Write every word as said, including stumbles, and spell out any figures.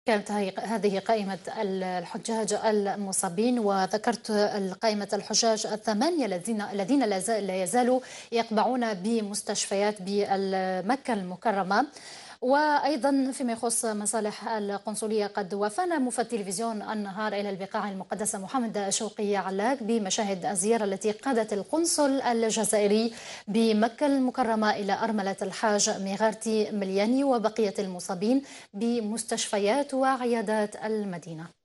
كانت هي- هذه قائمة الحجاج المصابين، وذكرت قائمة الحجاج الثمانية الذين الذين لا زال- لا يزالوا يقبعون بمستشفيات بمكة المكرمة. وأيضا فيما يخص مصالح القنصلية، قد وافانا مفتي تلفزيون النهار إلى البقاع المقدسة محمد شوقي علاق بمشاهد الزيارة التي قادت القنصل الجزائري بمكة المكرمة إلى أرملة الحاج ميغارتي ملياني وبقية المصابين بمستشفيات وعيادات المدينة.